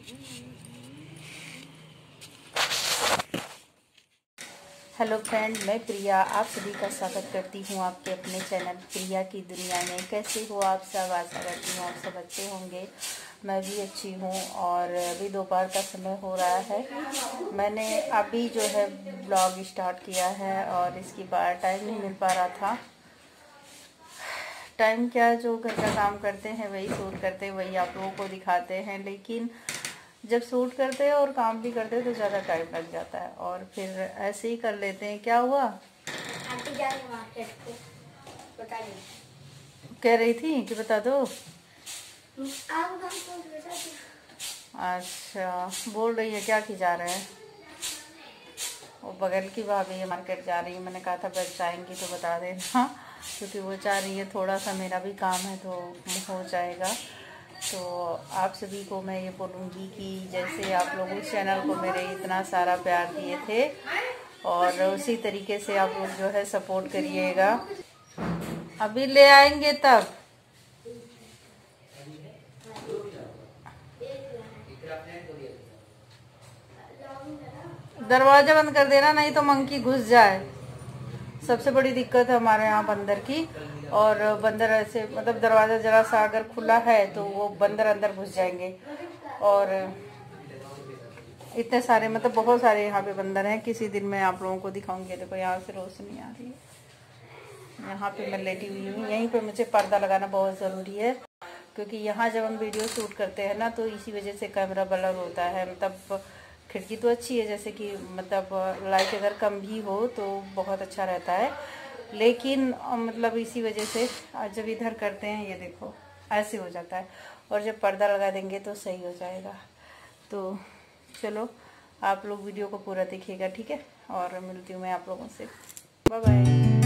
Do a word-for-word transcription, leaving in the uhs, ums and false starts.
Hello friend, मैं प्रिया आप सभी का स्वागत करती हूँ आपके अपने चैनल प्रिया की दुनिया में। कैसे हो आप सब? आशा करती हूँ आप सब अच्छे होंगे। मैं भी अच्छी हूँ और अभी दोपहर का समय हो रहा है। मैंने अभी जो है ब्लॉग स्टार्ट किया है और इसके बाद टाइम नहीं मिल पा रहा था। टाइम क्या, जो घर का काम करते हैं वही शूट करते हैं, वही आप लोगों को दिखाते हैं। लेकिन जब शूट करते हैं और काम भी करते हैं तो ज़्यादा टाइम लग जाता है और फिर ऐसे ही कर लेते हैं। क्या हुआ? आंटी जा रही मार्केट को, बता रही कह रही थी कि बता दो। आप काम को बता दो। अच्छा, बोल रही है क्या कि जा रहे हैं? वो बगल की भाभी है, मार्केट जा रही है। मैंने कहा था बस जाएंगी तो बता देना, क्योंकि वो चाह रही है थोड़ा सा मेरा भी काम है तो हो जाएगा। तो आप सभी को मैं ये बोलूँगी कि जैसे आप लोग उस चैनल को मेरे इतना सारा प्यार दिए थे और उसी तरीके से आप लोग जो है सपोर्ट करिएगा। अभी ले आएंगे तब। दरवाजा बंद कर देना, नहीं तो मंकी घुस जाए। सबसे बड़ी दिक्कत है हमारे यहाँ बंदर की। और बंदर ऐसे मतलब दरवाज़ा जरा सा अगर खुला है तो वो बंदर अंदर घुस जाएंगे। और इतने सारे मतलब बहुत सारे यहाँ पे बंदर हैं। किसी दिन मैं आप लोगों को दिखाऊंगी। देखो यहाँ से रोशनी आ रही है। यहाँ पे मैं लेटी हुई हूँ। यहीं पे मुझे पर्दा लगाना बहुत ज़रूरी है, क्योंकि यहाँ जब हम वीडियो शूट करते हैं ना तो इसी वजह से कैमरा ब्लर होता है। मतलब खिड़की तो अच्छी है, जैसे कि मतलब लाइट अगर कम भी हो तो बहुत अच्छा रहता है, लेकिन मतलब इसी वजह से जब इधर करते हैं ये देखो ऐसे हो जाता है। और जब पर्दा लगा देंगे तो सही हो जाएगा। तो चलो आप लोग वीडियो को पूरा देखिएगा, ठीक है? और मिलती हूँ मैं आप लोगों से। Bye bye.